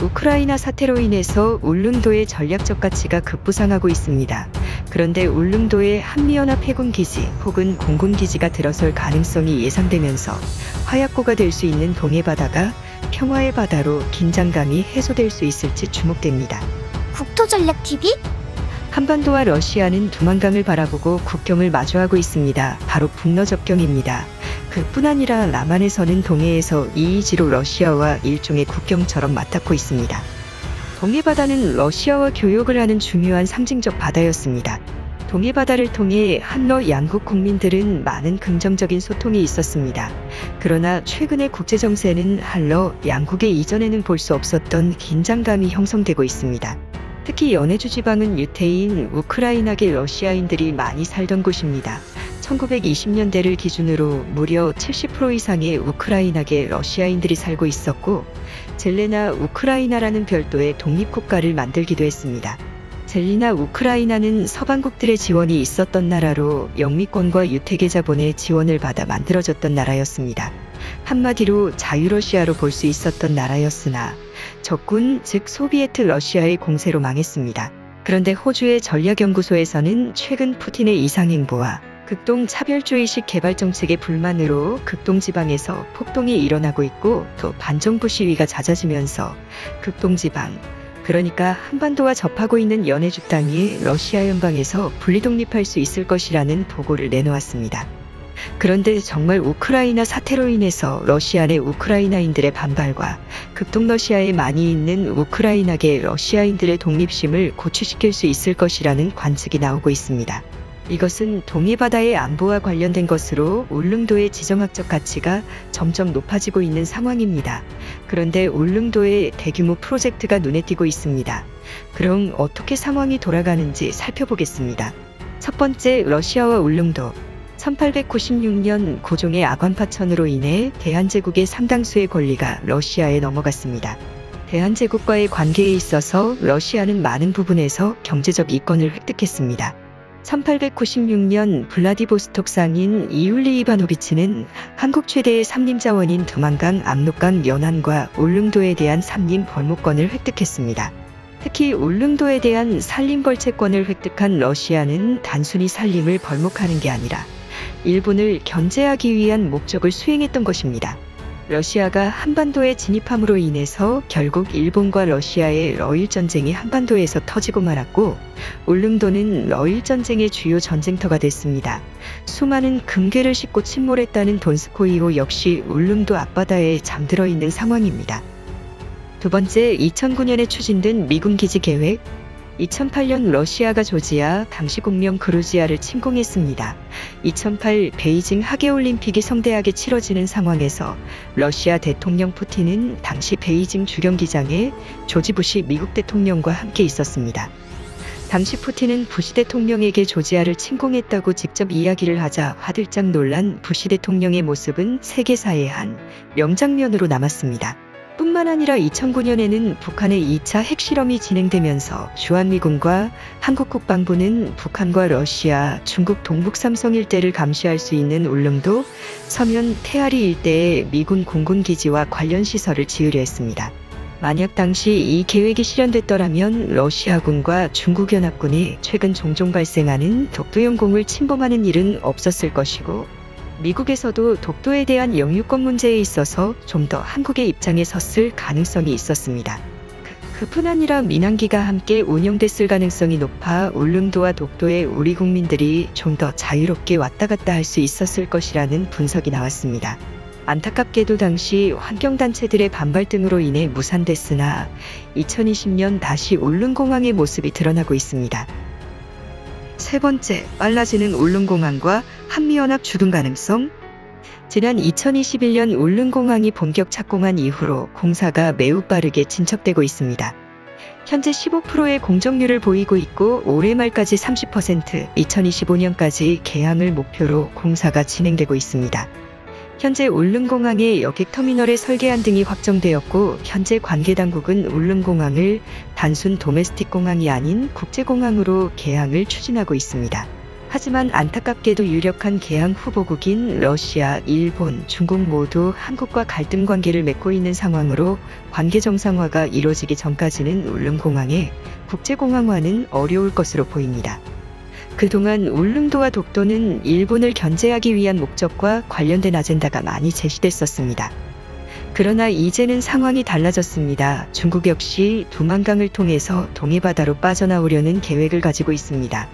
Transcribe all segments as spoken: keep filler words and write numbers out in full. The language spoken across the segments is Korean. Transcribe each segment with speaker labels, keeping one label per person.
Speaker 1: 우크라이나 사태로 인해서 울릉도의 전략적 가치가 급부상하고 있습니다. 그런데 울릉도에 한미연합 해군기지 혹은 공군기지가 들어설 가능성이 예상되면서 화약고가 될 수 있는 동해바다가 평화의 바다로 긴장감이 해소될 수 있을지 주목됩니다.
Speaker 2: 국토전략티비?
Speaker 1: 한반도와 러시아는 두만강을 바라보고 국경을 마주하고 있습니다. 바로 북러 접경입니다. 그뿐 아니라 남한에서는 동해에서 이이지로 러시아와 일종의 국경처럼 맞닿고 있습니다. 동해바다는 러시아와 교역을 하는 중요한 상징적 바다였습니다. 동해바다를 통해 한러 양국 국민들은 많은 긍정적인 소통이 있었습니다. 그러나 최근의 국제정세는 한러 양국의 이전에는 볼 수 없었던 긴장감이 형성되고 있습니다. 특히 연해주 지방은 유태인, 우크라이나계 러시아인들이 많이 살던 곳입니다. 천구백이십 년대를 기준으로 무려 칠십 퍼센트 이상의 우크라이나계 러시아인들이 살고 있었고, 젤레나 우크라이나라는 별도의 독립국가를 만들기도 했습니다. 젤리나 우크라이나는 서방국들의 지원이 있었던 나라로 영미권과 유태계 자본의 지원을 받아 만들어졌던 나라였습니다. 한마디로 자유러시아로 볼 수 있었던 나라였으나 적군, 즉 소비에트 러시아의 공세로 망했습니다. 그런데 호주의 전략연구소에서는 최근 푸틴의 이상행보와 극동 차별주의식 개발 정책의 불만으로 극동 지방에서 폭동이 일어나고 있고 또 반정부 시위가 잦아지면서 극동 지방, 그러니까 한반도와 접하고 있는 연해주 땅이 러시아 연방에서 분리독립할 수 있을 것이라는 보고를 내놓았습니다. 그런데 정말 우크라이나 사태로 인해서 러시아 내 우크라이나인들의 반발과 극동 러시아에 많이 있는 우크라이나계 러시아인들의 독립심을 고취시킬 수 있을 것이라는 관측이 나오고 있습니다. 이것은 동해바다의 안보와 관련된 것으로 울릉도의 지정학적 가치가 점점 높아지고 있는 상황입니다. 그런데 울릉도에 대규모 프로젝트가 눈에 띄고 있습니다. 그럼 어떻게 상황이 돌아가는지 살펴보겠습니다. 첫 번째, 러시아와 울릉도. 천팔백구십육 년 고종의 아관파천으로 인해 대한제국의 상당수의 권리가 러시아에 넘어갔습니다. 대한제국과의 관계에 있어서 러시아는 많은 부분에서 경제적 이권을 획득했습니다. 천팔백구십육 년 블라디보스톡 상인 이울리 이바노비치는 한국 최대의 산림자원인 두만강, 압록강, 연안과 울릉도에 대한 산림 벌목권을 획득했습니다. 특히 울릉도에 대한 산림벌채권을 획득한 러시아는 단순히 산림을 벌목하는 게 아니라 일본을 견제하기 위한 목적을 수행했던 것입니다. 러시아가 한반도에 진입함으로 인해서 결국 일본과 러시아의 러일 전쟁이 한반도에서 터지고 말았고, 울릉도는 러일 전쟁의 주요 전쟁터가 됐습니다. 수많은 금괴를 싣고 침몰했다는 돈스코이호 역시 울릉도 앞바다에 잠들어 있는 상황입니다. 두 번째, 이천구 년에 추진된 미군 기지 계획. 이천팔 년 러시아가 조지아, 당시 국명 그루지아를 침공했습니다. 이천팔 베이징 하계올림픽이 성대하게 치러지는 상황에서 러시아 대통령 푸틴은 당시 베이징 주경기장에 조지 부시 미국 대통령과 함께 있었습니다. 당시 푸틴은 부시 대통령에게 조지아를 침공했다고 직접 이야기를 하자 화들짝 놀란 부시 대통령의 모습은 세계사의 한 명장면으로 남았습니다. 뿐만 아니라 이천구 년에는 북한의 이 차 핵실험이 진행되면서 주한미군과 한국 국방부는 북한과 러시아, 중국 동북 삼성 일대를 감시할 수 있는 울릉도, 서면, 태아리 일대에 미군 공군기지와 관련 시설을 지으려 했습니다. 만약 당시 이 계획이 실현됐더라면 러시아군과 중국연합군이 최근 종종 발생하는 독도 영공을 침범하는 일은 없었을 것이고, 미국에서도 독도에 대한 영유권 문제에 있어서 좀 더 한국의 입장에 섰을 가능성이 있었습니다. 그뿐 아니라 민항기가 함께 운영됐을 가능성이 높아 울릉도와 독도에 우리 국민들이 좀 더 자유롭게 왔다 갔다 할 수 있었을 것이라는 분석이 나왔습니다. 안타깝게도 당시 환경단체들의 반발 등으로 인해 무산됐으나 이천이십 년 다시 울릉공항의 모습이 드러나고 있습니다. 세 번째, 빨라지는 울릉공항과 한미연합 주둔 가능성. 지난 이천이십일 년 울릉공항이 본격 착공한 이후로 공사가 매우 빠르게 진척되고 있습니다. 현재 십오 퍼센트의 공정률을 보이고 있고 올해 말까지 삼십 퍼센트, 이천이십오 년까지 개항을 목표로 공사가 진행되고 있습니다. 현재 울릉공항의 여객터미널의 설계안 등이 확정되었고, 현재 관계당국은 울릉공항을 단순 도메스틱 공항이 아닌 국제공항으로 개항을 추진하고 있습니다. 하지만 안타깝게도 유력한 개항 후보국인 러시아, 일본, 중국 모두 한국과 갈등 관계를 맺고 있는 상황으로 관계 정상화가 이루어지기 전까지는 울릉공항의 국제공항화는 어려울 것으로 보입니다. 그동안 울릉도와 독도는 일본을 견제하기 위한 목적과 관련된 아젠다가 많이 제시됐었습니다. 그러나 이제는 상황이 달라졌습니다. 중국 역시 두만강을 통해서 동해바다로 빠져나오려는 계획을 가지고 있습니다.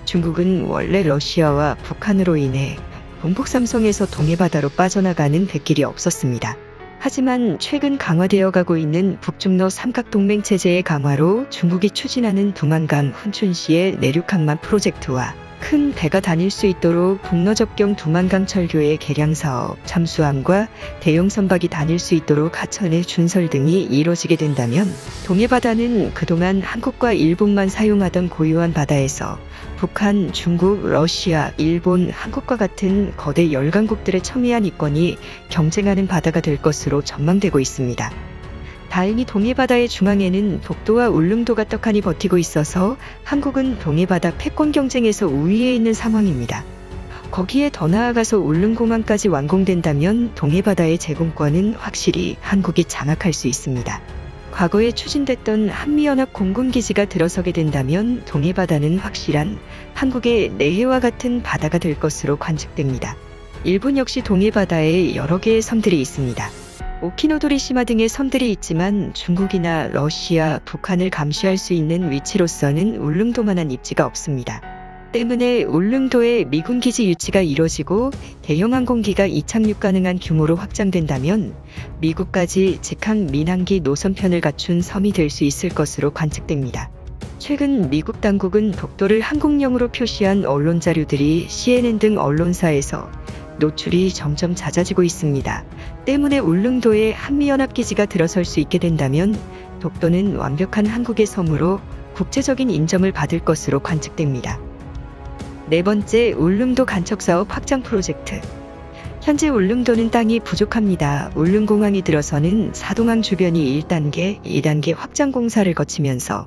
Speaker 1: 중국은 원래 러시아와 북한으로 인해 동북삼성에서 동해바다로 빠져나가는 백길이 없었습니다. 하지만 최근 강화되어 가고 있는 북중러 삼각동맹 체제의 강화로 중국이 추진하는 두만강 훈춘시의 내륙항만 프로젝트와 큰 배가 다닐 수 있도록 북러접경 두만강 철교의 개량 사업, 잠수함과 대형 선박이 다닐 수 있도록 하천의 준설 등이 이뤄지게 된다면 동해바다는 그동안 한국과 일본만 사용하던 고유한 바다에서 북한, 중국, 러시아, 일본, 한국과 같은 거대 열강국들의 첨예한 이권이 경쟁하는 바다가 될 것으로 전망되고 있습니다. 다행히 동해바다의 중앙에는 독도와 울릉도가 떡하니 버티고 있어서 한국은 동해바다 패권 경쟁에서 우위에 있는 상황입니다. 거기에 더 나아가서 울릉공항까지 완공된다면 동해바다의 제공권은 확실히 한국이 장악할 수 있습니다. 과거에 추진됐던 한미연합 공군기지가 들어서게 된다면 동해바다는 확실한 한국의 내해와 같은 바다가 될 것으로 관측됩니다. 일본 역시 동해바다에 여러 개의 섬들이 있습니다. 오키노도리시마 등의 섬들이 있지만 중국이나 러시아, 북한을 감시할 수 있는 위치로서는 울릉도만한 입지가 없습니다. 때문에 울릉도에 미군 기지 유치가 이뤄지고 대형 항공기가 이착륙 가능한 규모로 확장된다면 미국까지 직항 민항기 노선편을 갖춘 섬이 될 수 있을 것으로 관측됩니다. 최근 미국 당국은 독도를 항공령으로 표시한 언론 자료들이 씨엔엔 등 언론사에서 노출이 점점 잦아지고 있습니다. 때문에 울릉도에 한미연합기지가 들어설 수 있게 된다면 독도는 완벽한 한국의 섬으로 국제적인 인정을 받을 것으로 관측됩니다. 네 번째, 울릉도 간척사업 확장 프로젝트. 현재 울릉도는 땅이 부족합니다. 울릉공항이 들어서는 사동항 주변이 일 단계, 이 단계 확장 공사를 거치면서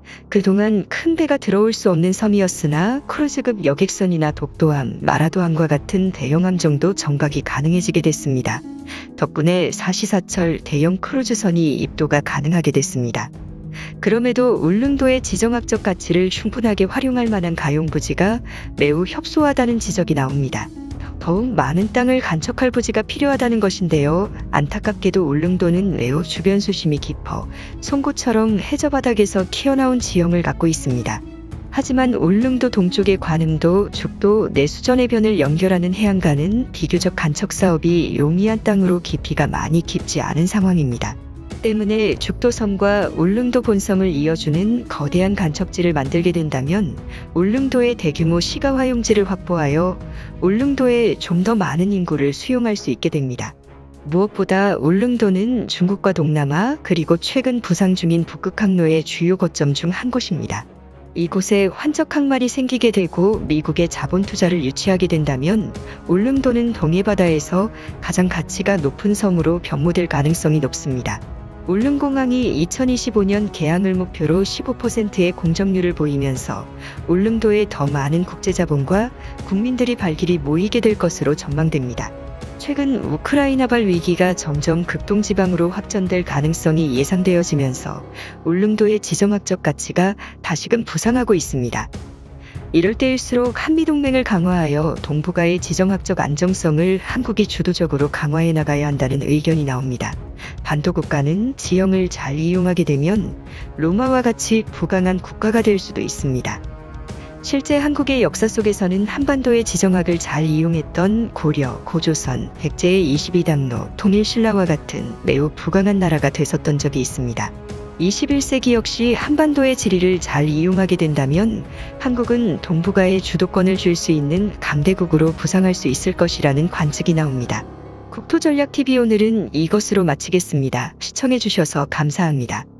Speaker 1: 그동안 큰 배가 들어올 수 없는 섬이었으나 크루즈급 여객선이나 독도함, 마라도함과 같은 대형함 정도 정박이 가능해지게 됐습니다. 덕분에 사시사철 대형 크루즈선이 입도가 가능하게 됐습니다. 그럼에도 울릉도의 지정학적 가치를 충분하게 활용할 만한 가용부지가 매우 협소하다는 지적이 나옵니다. 더욱 많은 땅을 간척할 부지가 필요하다는 것인데요. 안타깝게도 울릉도는 매우 주변 수심이 깊어 송곳처럼 해저바닥에서 튀어나온 지형을 갖고 있습니다. 하지만 울릉도 동쪽의 관음도, 죽도, 내수전해변을 연결하는 해안가는 비교적 간척 사업이 용이한 땅으로 깊이가 많이 깊지 않은 상황입니다. 때문에 죽도섬과 울릉도 본섬을 이어주는 거대한 간척지를 만들게 된다면 울릉도의 대규모 시가 화용지를 확보하여 울릉도에 좀 더 많은 인구를 수용할 수 있게 됩니다. 무엇보다 울릉도는 중국과 동남아 그리고 최근 부상 중인 북극 항로의 주요 거점 중 한 곳입니다. 이곳에 환적 항만이 생기게 되고 미국의 자본 투자를 유치하게 된다면 울릉도는 동해바다에서 가장 가치가 높은 섬으로 변모될 가능성이 높습니다. 울릉공항이 이천이십오 년 개항을 목표로 십오 퍼센트의 공정률을 보이면서 울릉도에 더 많은 국제자본과 국민들이 발길이 모이게 될 것으로 전망됩니다. 최근 우크라이나발 위기가 점점 극동지방으로 확전될 가능성이 예상되어지면서 울릉도의 지정학적 가치가 다시금 부상하고 있습니다. 이럴 때일수록 한미동맹을 강화하여 동북아의 지정학적 안정성을 한국이 주도적으로 강화해 나가야 한다는 의견이 나옵니다. 반도국가는 지형을 잘 이용하게 되면 로마와 같이 부강한 국가가 될 수도 있습니다. 실제 한국의 역사 속에서는 한반도의 지정학을 잘 이용했던 고려, 고조선, 백제의 이십이 당로, 통일신라와 같은 매우 부강한 나라가 됐었던 적이 있습니다. 이십일 세기 역시 한반도의 지리를 잘 이용하게 된다면 한국은 동북아의 주도권을 줄 수 있는 강대국으로 부상할 수 있을 것이라는 관측이 나옵니다. 국토전략티비 오늘은 이것으로 마치겠습니다. 시청해주셔서 감사합니다.